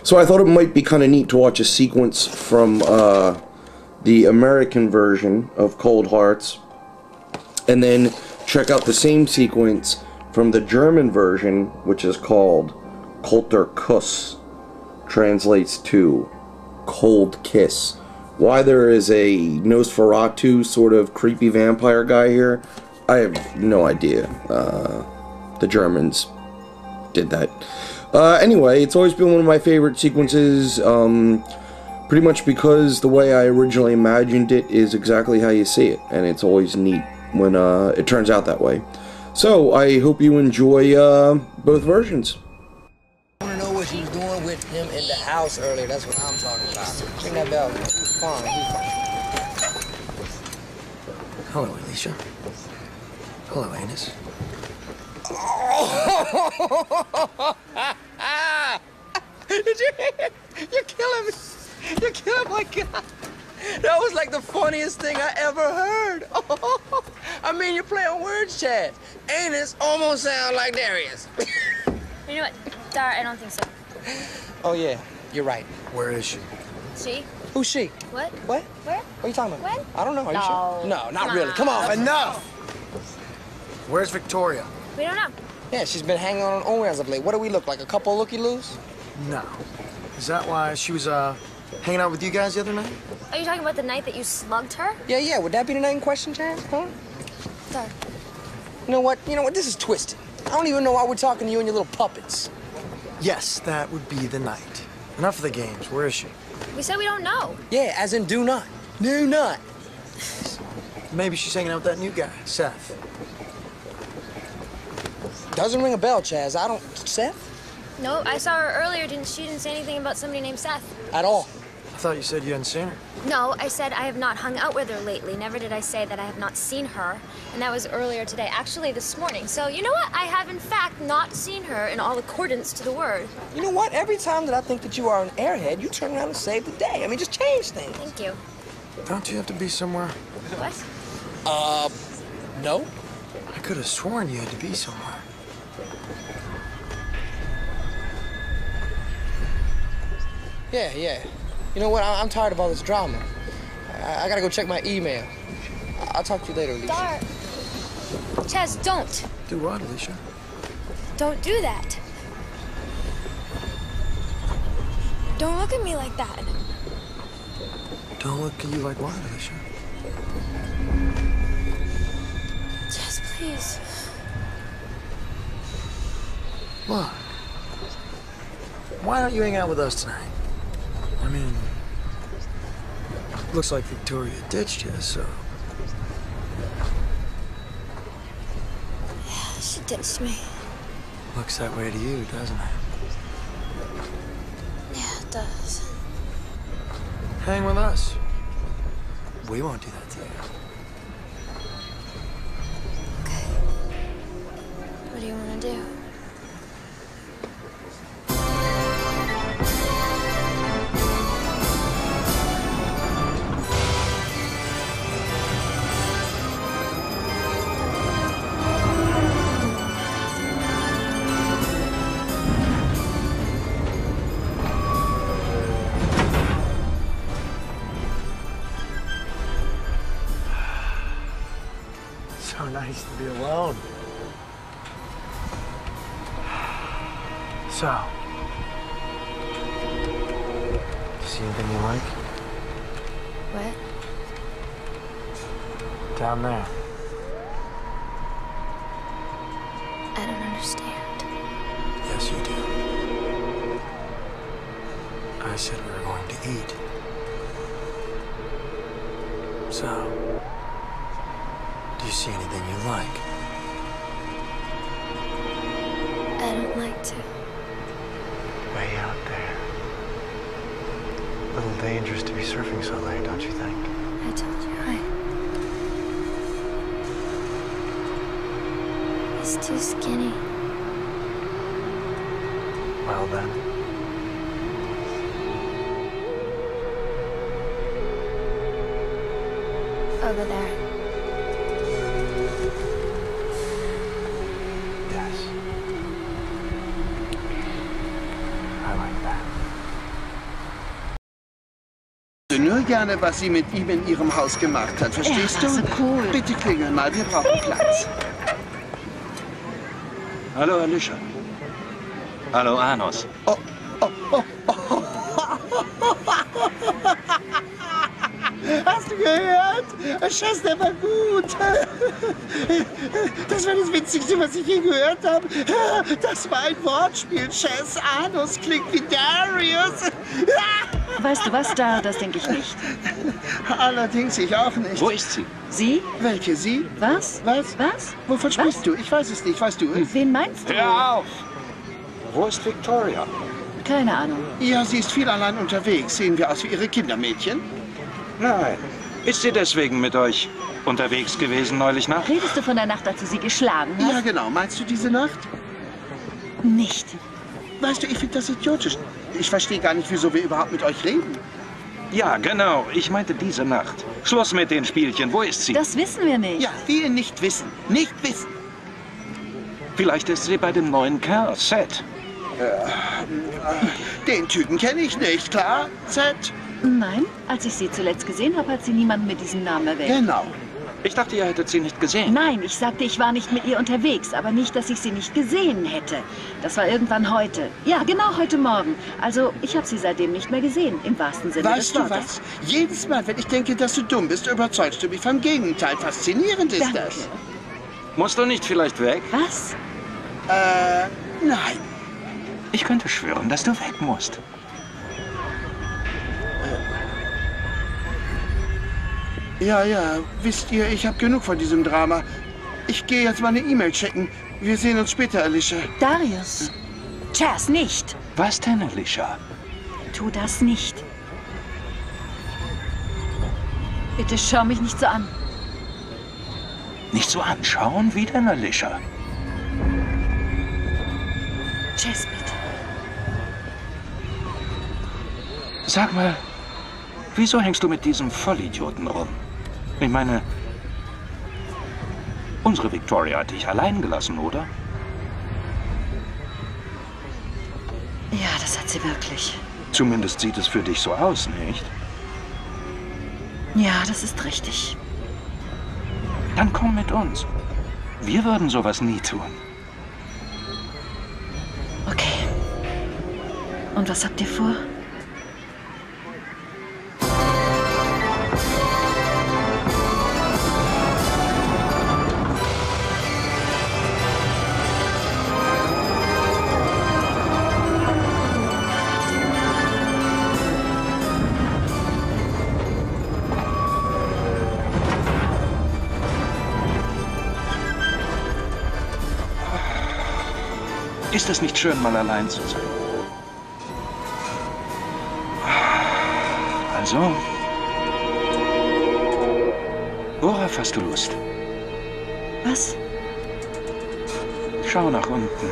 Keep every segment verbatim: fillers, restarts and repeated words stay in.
So I thought it might be kind of neat to watch a sequence from uh, the American version of Cold Hearts, and then check out the same sequence from the German version, which is called Kalter Kuss, translates to Cold Kiss. Why there is a Nosferatu sort of creepy vampire guy here, I have no idea. Uh, the Germans did that. Uh, anyway, it's always been one of my favorite sequences, um, pretty much because the way I originally imagined it is exactly how you see it, and it's always neat when uh, it turns out that way. So, I hope you enjoy uh, both versions. I want to know what she was doing with him in the house earlier. That's what I'm talking about. Ring that bell. He was fine. He was fine. Hello, Alicia. Hello, Anus. Did you hear? You're killing me. You're killing my God. That was like the funniest thing I ever heard. I mean, you're playing words, Chad. Anus almost sound like Darius. You know what? Dar, I don't think so. Oh, yeah. You're right. Where is she? She? Who's she? What? What? Where? What are you talking about? When? I don't know. Are you No. sure? No, not Come really. on. Come on. Enough! Where's Victoria? We don't know. Yeah, she's been hanging on Owen as of late. What do we look like? A couple looky-loos? No. Is that why she was, uh, hanging out with you guys the other night? Are you talking about the night that you slugged her? Yeah, yeah. Would that be the night in question, Chad? Huh? Dar. You know what? You know what? This is twisted. I don't even know why we're talking to you and your little puppets. Yes, that would be the night. Enough of the games. Where is she? We said we don't know. Yeah, as in do not. Do not. Maybe she's hanging out with that new guy, Seth. Doesn't ring a bell, Chaz. I don't... Seth? No, I saw her earlier. Didn't she didn't say anything about somebody named Seth? At all. I thought you said you hadn't seen her. No, I said I have not hung out with her lately. Never did I say that I have not seen her. And that was earlier today, actually this morning. So, you know what? I have, in fact, not seen her in all accordance to the word. You know what? Every time that I think that you are an airhead, you turn around and save the day. I mean, just change things. Thank you. Don't you have to be somewhere? What? Uh, no. I could have sworn you had to be somewhere. Yeah, yeah. You know what? I I'm tired of all this drama. I, I gotta go check my email. I I'll talk to you later, Alicia. Dar. Chaz, don't. Do what, Alicia? Don't do that. Don't look at me like that. Don't look at you like what, Alicia? Chaz, please. Look. Why don't you hang out with us tonight? I mean, looks like Victoria ditched you, so... Yeah, she ditched me. Looks that way to you, doesn't it? Yeah, it does. Hang with us. We won't do that to you. Okay. What do you want to do? So nice to be alone. So, see anything you like? What? Down there. I don't understand. Yes, you do. I said we were going to eat. So, do you see anything you like? I don't like to. Way out there. A little dangerous to be surfing so late, don't you think? I told you, I... He's too skinny. Well then. Over there. Yes. I like that. wüsste gerne, was sie mit ihm in ihrem Haus gemacht hat. Verstehst Ja, du? so cool. Bitte klingel mal, wir brauchen Platz. Hallo, Alicia. Hallo, Anos. Oh, oh, oh, oh. Hast du gehört? Schatz, der war gut. Das war das Witzigste, was ich je gehört habe. Das war ein Wortspiel. Chess Anus klingt wie Darius. Weißt du was, da, das denke ich nicht. Allerdings ich auch nicht. Wo ist sie? Sie? Welche, sie? Was? Was? Was? Wovon Was? sprichst du? Ich weiß es nicht. Weißt du es? Wen meinst du? Hör auf! Wo ist Victoria? Keine Ahnung. Ja, sie ist viel allein unterwegs. Sehen wir aus wie ihre Kindermädchen? Nein. Ist sie deswegen mit euch unterwegs gewesen neulich Nacht? Redest du von der Nacht, als du sie geschlagen hast? Ja, genau. Meinst du diese Nacht? Nicht. Weißt du, ich finde das idiotisch. Ich verstehe gar nicht, wieso wir überhaupt mit euch reden. Ja, genau. Ich meinte diese Nacht. Schluss mit den Spielchen. Wo ist sie? Das wissen wir nicht. Ja, wir nicht wissen. Nicht wissen. Vielleicht ist sie bei dem neuen Kerl, Seth. Den Typen kenne ich nicht, klar? Z? Nein, als ich sie zuletzt gesehen habe, hat sie niemanden mit diesem Namen erwähnt. Genau. Ich dachte, ihr hättet sie nicht gesehen. Nein, ich sagte, ich war nicht mit ihr unterwegs, aber nicht, dass ich sie nicht gesehen hätte. Das war irgendwann heute. Ja, genau heute Morgen. Also, ich habe sie seitdem nicht mehr gesehen, im wahrsten Sinne Weißt des du Wortes. was? Jedes Mal, wenn ich denke, dass du dumm bist, überzeugst du mich vom Gegenteil. Faszinierend ist Danke. das. Musst du nicht vielleicht weg? Was? Äh, nein. Ich könnte schwören, dass du weg musst. Ja, ja, wisst ihr, ich habe genug von diesem Drama. Ich gehe jetzt meine E-Mail checken. Wir sehen uns später, Alicia. Darius. Chas, nicht. Was denn, Alicia? Tu das nicht. Bitte schau mich nicht so an. Nicht so anschauen? Wie denn, Alicia? Chas, bitte. Sag mal, wieso hängst du mit diesem Vollidioten rum? Ich meine, unsere Victoria hat dich allein gelassen, oder? Ja, das hat sie wirklich. Zumindest sieht es für dich so aus, nicht? Ja, das ist richtig. Dann komm mit uns. Wir würden sowas nie tun. Okay. Und was habt ihr vor? Ist es nicht schön, mal allein zu sein? Also, worauf hast du Lust? Was? Schau nach unten.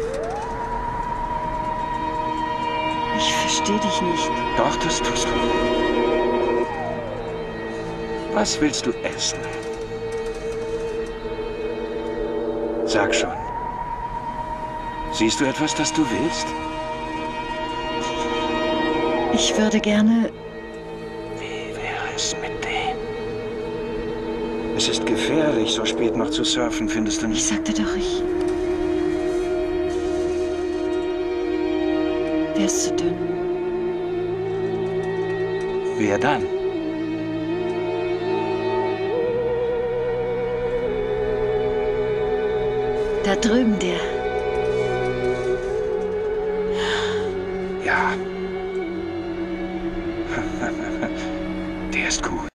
Ich verstehe dich nicht. Doch, das tust du. Was willst du essen? Sag schon. Siehst du etwas, das du willst? Ich würde gerne... Wie wäre es mit dem? Es ist gefährlich, so spät noch zu surfen, findest du Ich nicht? sagte doch, ich... Der ist zu dünn. Wer dann? Da drüben der. Ja. Der ist gut.